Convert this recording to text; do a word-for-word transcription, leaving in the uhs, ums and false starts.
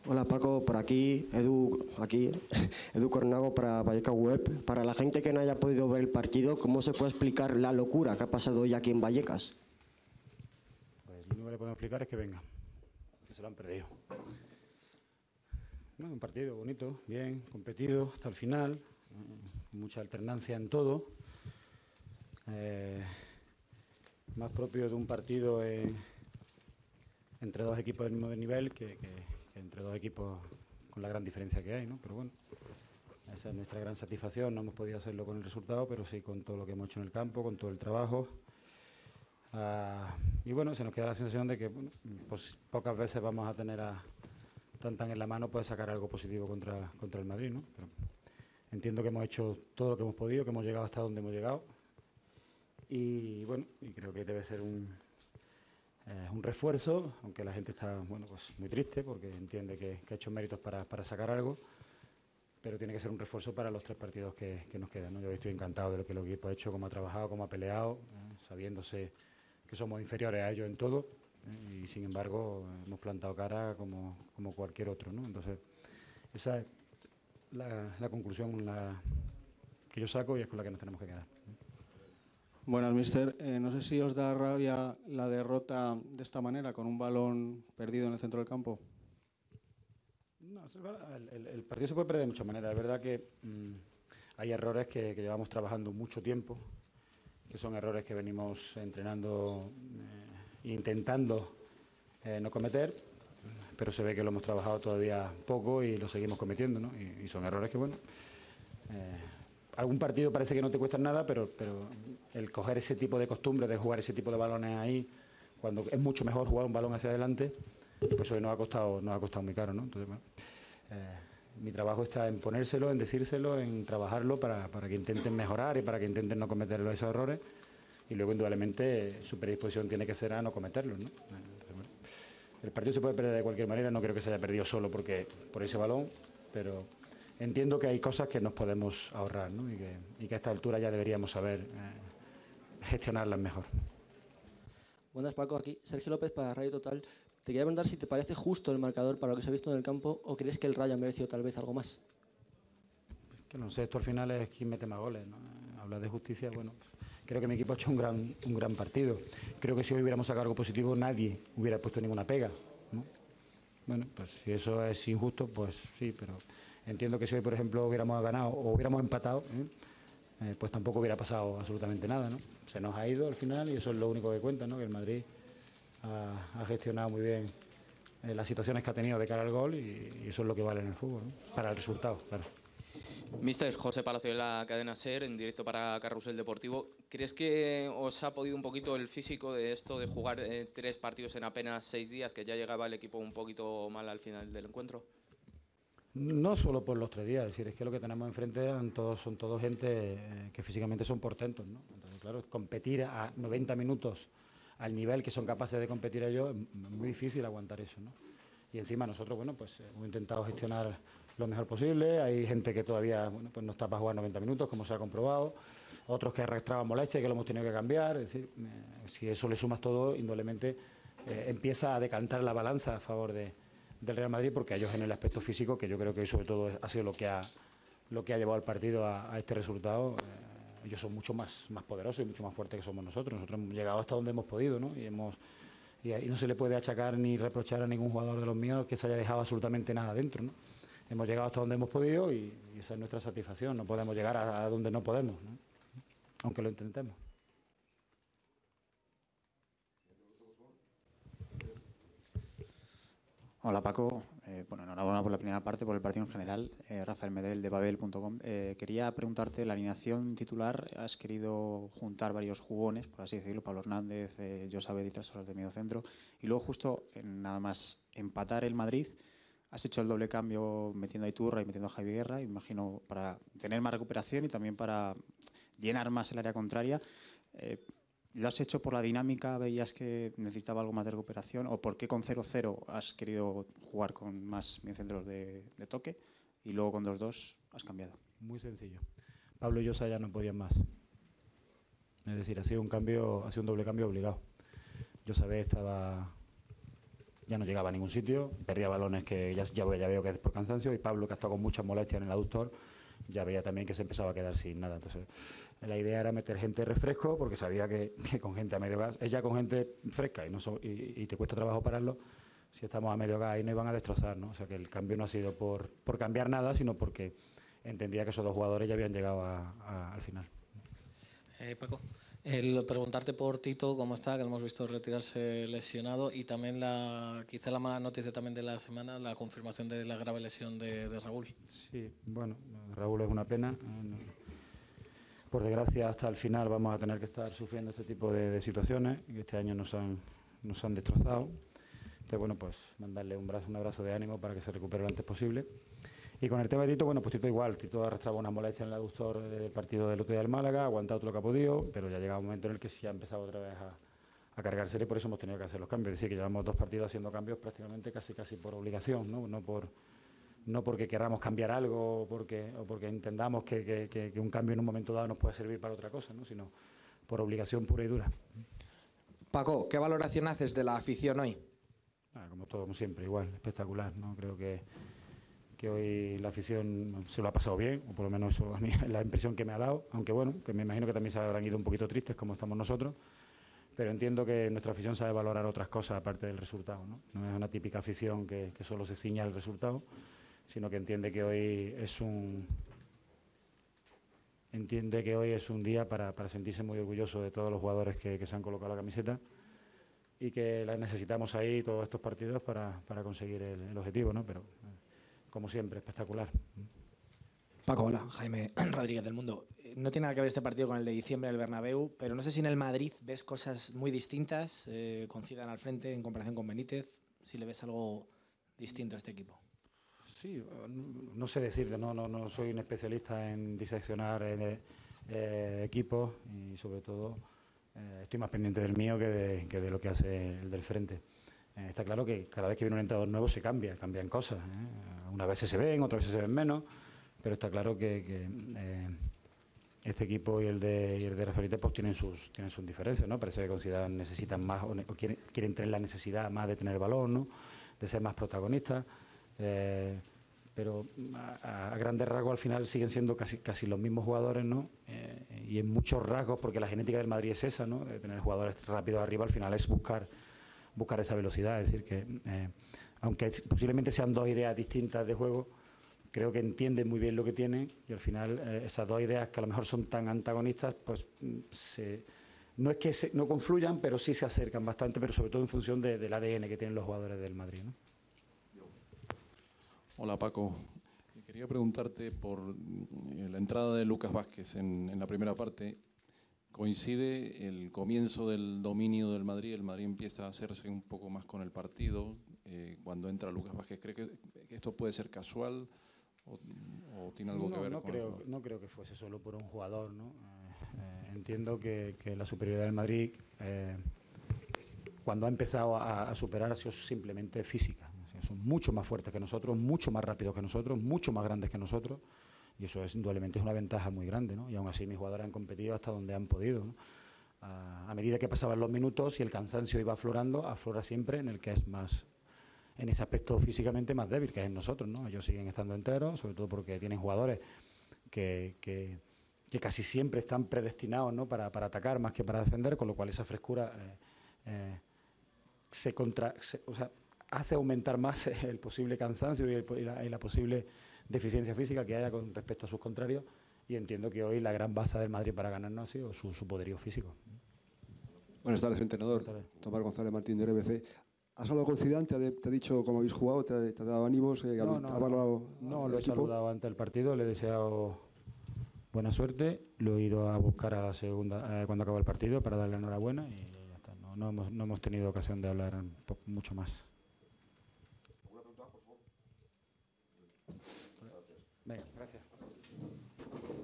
Hola Paco, por aquí, Edu, aquí, Edu Cornago para Vallecas Web. Para la gente que no haya podido ver el partido, ¿cómo se puede explicar la locura que ha pasado hoy aquí en Vallecas? Pues lo único que le podemos explicar es que venga, que se lo han perdido. Bueno, un partido bonito, bien, competido hasta el final, eh, mucha alternancia en todo. Eh, más propio de un partido en, entre dos equipos del mismo nivel que, que, que entre dos equipos con la gran diferencia que hay, ¿no? Pero bueno, esa es nuestra gran satisfacción. No hemos podido hacerlo con el resultado, pero sí con todo lo que hemos hecho en el campo, con todo el trabajo. Uh, y bueno, se nos queda la sensación de que bueno, pues pocas veces vamos a tener a tan tan en la mano poder sacar algo positivo contra, contra el Madrid, ¿no? Pero entiendo que hemos hecho todo lo que hemos podido, que hemos llegado hasta donde hemos llegado. Y bueno, y creo que debe ser un, eh, un refuerzo, aunque la gente está bueno, pues muy triste porque entiende que, que ha hecho méritos para, para sacar algo, pero tiene que ser un refuerzo para los tres partidos que, que nos quedan, ¿no? Yo estoy encantado de lo que el equipo ha hecho, cómo ha trabajado, cómo ha peleado, eh, sabiéndose que somos inferiores a ellos en todo, eh, y sin embargo hemos plantado cara como, como cualquier otro, ¿no? Entonces, esa es la, la conclusión la que yo saco y es con la que nos tenemos que quedar. Buenas, mister. Eh, no sé si os da rabia la derrota de esta manera, con un balón perdido en el centro del campo. No, el, el, el partido se puede perder de muchas maneras. Es verdad que mmm, hay errores que, que llevamos trabajando mucho tiempo, que son errores que venimos entrenando, eh, intentando eh, no cometer, pero se ve que lo hemos trabajado todavía poco y lo seguimos cometiendo, ¿no? Y, y son errores que, bueno, eh, algún partido parece que no te cuesta nada, pero, pero el coger ese tipo de costumbre de jugar ese tipo de balones ahí, cuando es mucho mejor jugar un balón hacia adelante, pues hoy nos ha costado, nos ha costado muy caro, ¿no? Entonces, bueno, eh, mi trabajo está en ponérselo, en decírselo, en trabajarlo para, para que intenten mejorar y para que intenten no cometer esos errores, y luego indudablemente su predisposición tiene que ser a no cometerlos, ¿no? Entonces, bueno, el partido se puede perder de cualquier manera, no creo que se haya perdido solo porque por ese balón, pero entiendo que hay cosas que nos podemos ahorrar, ¿no? y, que, y que a esta altura ya deberíamos saber eh, gestionarlas mejor. Buenas, Paco, aquí Sergio López para Radio Total. Te quería preguntar si te parece justo el marcador para lo que se ha visto en el campo o crees que el Rayo ha merecido tal vez algo más. Que no sé, esto al final es quien mete más goles, ¿no? Hablar de justicia, bueno, creo que mi equipo ha hecho un gran, un gran partido. Creo que si hoy hubiéramos sacado algo positivo nadie hubiera puesto ninguna pega, ¿no? Bueno, pues si eso es injusto, pues sí, pero entiendo que si hoy, por ejemplo, hubiéramos ganado o hubiéramos empatado, ¿eh? Eh, pues tampoco hubiera pasado absolutamente nada, ¿no? Se nos ha ido al final y eso es lo único que cuenta, ¿no? Que el Madrid ha, ha gestionado muy bien eh, las situaciones que ha tenido de cara al gol y, y eso es lo que vale en el fútbol, ¿no? Para el resultado, claro. Mister José Palacio de la cadena SER, en directo para Carrusel Deportivo. ¿Crees que os ha podido un poquito el físico de esto de jugar eh, tres partidos en apenas seis días, que ya llegaba el equipo un poquito mal al final del encuentro? No solo por los tres días, es decir, es que lo que tenemos enfrente eran todos, son todos gente eh, que físicamente son portentos, ¿no? Entonces, claro, competir a noventa minutos al nivel que son capaces de competir ellos, es muy difícil aguantar eso, ¿no? Y encima nosotros, bueno, pues hemos intentado gestionar lo mejor posible. Hay gente que todavía, bueno, pues no está para jugar noventa minutos, como se ha comprobado. Otros que arrastraban molestias, que lo hemos tenido que cambiar. Es decir, eh, si eso le sumas todo, indudablemente eh, empieza a decantar la balanza a favor de, del Real Madrid, porque ellos en el aspecto físico, que yo creo que sobre todo ha sido lo que ha, lo que ha llevado al partido a, a este resultado, eh, ellos son mucho más, más poderosos y mucho más fuertes que somos nosotros. Nosotros hemos llegado hasta donde hemos podido, ¿no? Y hemos... Y ahí no se le puede achacar ni reprochar a ningún jugador de los míos que se haya dejado absolutamente nada dentro, ¿no? Hemos llegado hasta donde hemos podido y, y esa es nuestra satisfacción. No podemos llegar a, a donde no podemos, ¿no? Aunque lo intentemos. Hola Paco, eh, bueno, enhorabuena por la primera parte, por el partido en general. Eh, Rafael Medel de Babel punto com. Eh, quería preguntarte, la alineación titular, has querido juntar varios jugones, por así decirlo, Pablo Hernández, eh, Josabed y Trasoras de medio centro, y luego justo en nada más empatar el Madrid, has hecho el doble cambio metiendo a Iturra y metiendo a Javi Guerra, imagino para tener más recuperación y también para llenar más el área contraria. Eh, ¿Lo has hecho por la dinámica? ¿Veías que necesitaba algo más de recuperación? ¿O por qué con cero cero has querido jugar con más mediocentros de, de toque y luego con dos dos has cambiado? Muy sencillo. Pablo y Josa ya no podían más. Es decir, ha sido un cambio, ha sido un doble cambio obligado. Josabed estaba ya no llegaba a ningún sitio, perdía balones que ya, ya, ya veo que es por cansancio, y Pablo, que ha estado con muchas molestias en el aductor, ya veía también que se empezaba a quedar sin nada. Entonces, la idea era meter gente refresco, porque sabía que, que con gente a medio gas, es ya con gente fresca y, no so, y, y te cuesta trabajo pararlo. Si estamos a medio gas, ahí no iban a destrozar, ¿no? O sea que el cambio no ha sido por, por cambiar nada, sino porque entendía que esos dos jugadores ya habían llegado a, a, al final. Eh, Paco, el preguntarte por Tito, cómo está, que lo hemos visto retirarse lesionado, y también la, quizá la mala noticia también de la semana, la confirmación de la grave lesión de, de Raúl. Sí, bueno, Raúl es una pena. Por desgracia, hasta el final vamos a tener que estar sufriendo este tipo de, de situaciones, que este año nos han, nos han destrozado. Entonces, bueno, pues mandarle un, brazo, un abrazo de ánimo para que se recupere lo antes posible. Y con el tema de Tito, bueno, pues Tito igual. Tito arrastraba una molestia en el aductor del partido del otro día del Málaga, ha aguantado todo lo que ha podido, pero ya llega un momento en el que sí ha empezado otra vez a, a cargarse, y por eso hemos tenido que hacer los cambios. Es decir, que llevamos dos partidos haciendo cambios prácticamente casi casi por obligación, no, no por no porque queramos cambiar algo o porque, o porque entendamos que, que, que, que un cambio en un momento dado nos puede servir para otra cosa, ¿no? Sino por obligación pura y dura. Paco, ¿qué valoración haces de la afición hoy? Ah, como todo, como siempre, igual, espectacular, ¿no? Creo que, que hoy la afición se lo ha pasado bien, o por lo menos eso a mí es la impresión que me ha dado, aunque bueno, que me imagino que también se habrán ido un poquito tristes como estamos nosotros, pero entiendo que nuestra afición sabe valorar otras cosas aparte del resultado, ¿no? No es una típica afición que, que solo se ciña al resultado, sino que entiende que hoy es un entiende que hoy es un día para, para sentirse muy orgulloso de todos los jugadores que, que se han colocado la camiseta, y que la necesitamos ahí todos estos partidos para, para conseguir el, el objetivo, ¿no? Pero como siempre, espectacular. Paco, hola, Jaime Rodríguez del Mundo. No tiene nada que ver este partido con el de diciembre del Bernabéu, pero no sé si en el Madrid ves cosas muy distintas, eh, con Zidane al frente en comparación con Benítez, si le ves algo distinto a este equipo. Sí, no, no sé decirte, no, no, no soy un especialista en diseccionar eh, eh, equipos, y sobre todo eh, estoy más pendiente del mío que de, que de lo que hace el del frente. Eh, está claro que cada vez que viene un entrenador nuevo se cambia, cambian cosas, ¿eh? Unas veces se ven, otras veces se ven menos, pero está claro que, que eh, este equipo y el de, y el de Rafaelita pues tienen sus, tienen sus diferencias, ¿no? Parece que con Zidane necesitan más, o, o quieren, quieren tener la necesidad más de tener el balón, ¿no? De ser más protagonistas. Eh, pero a, a grandes rasgos al final siguen siendo casi, casi los mismos jugadores, ¿no? Eh, y en muchos rasgos, porque la genética del Madrid es esa, ¿no? De tener jugadores rápidos arriba, al final es buscar, buscar esa velocidad. Es decir, que eh, aunque posiblemente sean dos ideas distintas de juego, creo que entienden muy bien lo que tienen, y al final eh, esas dos ideas que a lo mejor son tan antagonistas, pues se, no es que se, no confluyan, pero sí se acercan bastante, pero sobre todo en función de, del A D N que tienen los jugadores del Madrid, ¿no? Hola Paco, quería preguntarte por la entrada de Lucas Vázquez en, en la primera parte. Coincide el comienzo del dominio del Madrid, el Madrid empieza a hacerse un poco más con el partido eh, cuando entra Lucas Vázquez. ¿Cree que, que esto puede ser casual o, o tiene algo no, que ver no con creo, el jugador? No creo que fuese solo por un jugador, ¿no? Eh, eh, entiendo que, que la superioridad del Madrid, eh, cuando ha empezado a, a superar, ha sido simplemente física. Son mucho más fuertes que nosotros, mucho más rápidos que nosotros, mucho más grandes que nosotros, y eso es indudablemente es una ventaja muy grande, ¿no? Y aún así mis jugadores han competido hasta donde han podido, ¿no? A, a medida que pasaban los minutos y el cansancio iba aflorando, aflora siempre en el que es más, en ese aspecto físicamente más débil, que es en nosotros, ¿no? Ellos siguen estando enteros, sobre todo porque tienen jugadores que, que, que casi siempre están predestinados, ¿no? para, para atacar más que para defender, con lo cual esa frescura eh, eh, se contra... Se, o sea, hace aumentar más el posible cansancio y, el, y, la, y la posible deficiencia física que haya con respecto a sus contrarios, y entiendo que hoy la gran base del Madrid para ganarnos ha sido su, su poderío físico. Buenas tardes, entrenador. Tomás González Martín de R B C. ¿Has hablado con Zidane? ¿Te ha, te ha dicho cómo habéis jugado? ¿Te ha, te ha dado ánimos? Eh, no, no, ¿ha valorado no, lo he saludado antes del partido, le he deseado buena suerte, lo he ido a buscar a la segunda eh, cuando acabó el partido para darle enhorabuena, y ya está. No, no, hemos, no hemos tenido ocasión de hablar mucho más. ¿Alguna pregunta, por favor? Venga, gracias.